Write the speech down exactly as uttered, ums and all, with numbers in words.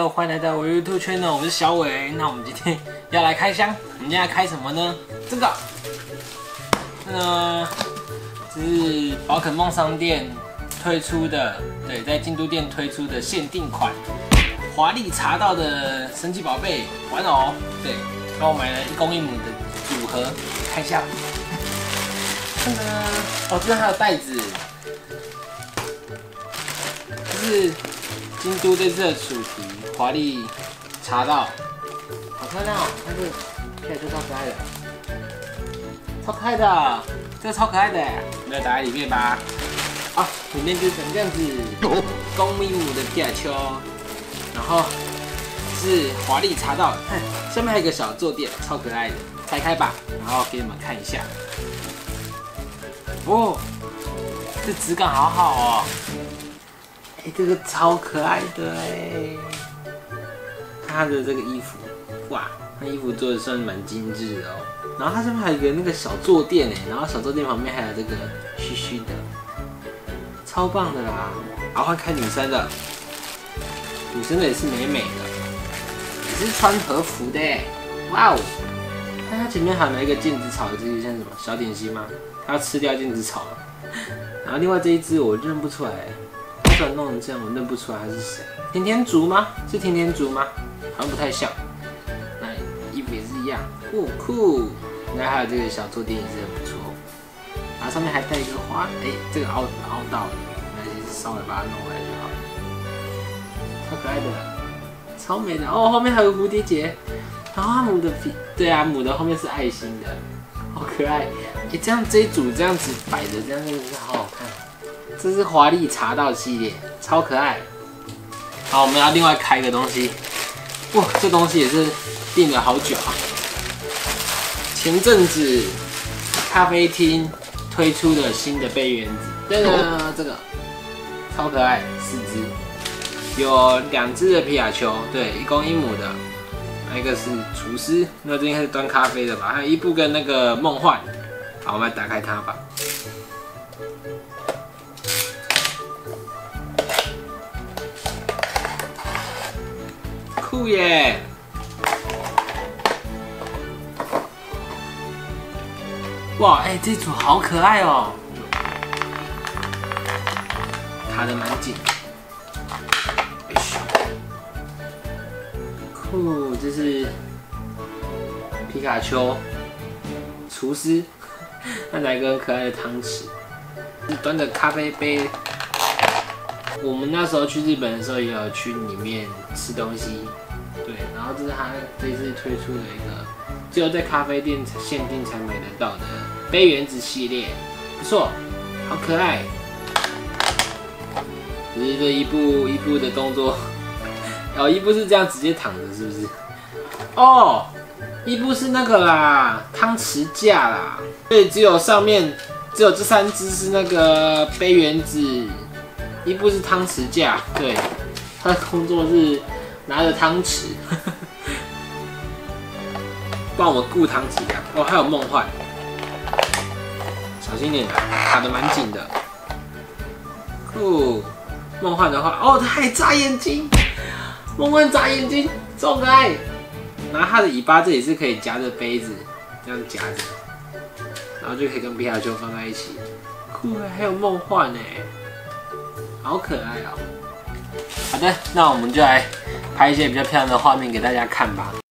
Hello， 欢迎来到我 YouTube channel， 我是小伟。那我们今天要来开箱，我们今天要开什么呢？这个，呃，这是宝可梦商店推出的，对，在京都店推出的限定款华丽茶道的神奇宝贝玩偶。对，然后我买了一公一母的组合，看一下。噔噔，哦，这边还有袋子，这是京都这次的主题，华丽茶道，好漂亮哦！看这个，看起来就超可爱的，超可爱的，这个超可爱的，没有打在里面吧？啊，里面就长这样子，公咪母的皮卡丘，然后是华丽茶道，看下面还有一个小坐垫，超可爱的，拆开吧，然后给你们看一下。哦，这质感好好哦。哎，这个超可爱的哎！看它的这个衣服，哇，它衣服做的算蛮精致的哦。然后它上面还有一个那个小坐垫哎，然后小坐垫旁边还有这个须须的，超棒的啦！好，换看女生的，女生的也是美美的，也是穿和服的哎，哇哦！看它前面还有一个剑子草，这个像什么小点心吗？它要吃掉剑子草了。然后另外这一只我认不出来。突然弄成这样，我认不出来它是谁。甜甜竹吗？是甜甜竹吗？好像不太像。那衣服也是一样，哦酷。然后还有这个小坐垫也是很不错。然后上面还带一个花，哎、欸，这个凹凹到了，那就稍微把它弄回来就好。超可爱的，超美的哦。后面还有个蝴蝶结，然后母的皮，对啊，母的后面是爱心的，好可爱。哎、欸，这样这一组这样子摆的，这样真的是好好看。这是华丽茶道系列，超可爱。好，我们要另外开一个东西。哇，这东西也是订了好久啊。前阵子咖啡厅推出的新的杯原子，对的，这个超可爱，四只，有两只的皮卡丘，对，一公一母的，那一个是厨师，那这应该是端咖啡的吧？还有伊布跟那个梦幻。好，我们来打开它吧。酷耶！哇，哎、欸，这组好可爱哦，卡得蛮紧。酷，这是皮卡丘，厨师，那来一个很可爱的汤匙，端着咖啡杯。我们那时候去日本的时候，也有去里面吃东西。对，然后这是他这次推出的一个只有在咖啡店限定才买得到的杯原子系列，不错，好可爱。只是这伊布伊布的动作，哦，伊布是这样直接躺着，是不是？哦，伊布是那个啦，汤匙架啦。对，只有上面只有这三只是那个杯原子，伊布是汤匙架。对，他的工作是拿着汤匙，帮我们顾汤匙呀。哦，还有梦幻，小心点，卡得蛮紧的。酷，梦幻的话，哦，它还眨眼睛，梦幻眨眼睛，超可爱。然后它的尾巴这里是可以夹着杯子，这样夹着，然后就可以跟皮卡丘放在一起。酷，还有梦幻呢，好可爱哦。好的，那我们就来拍一些比较漂亮的画面给大家看吧。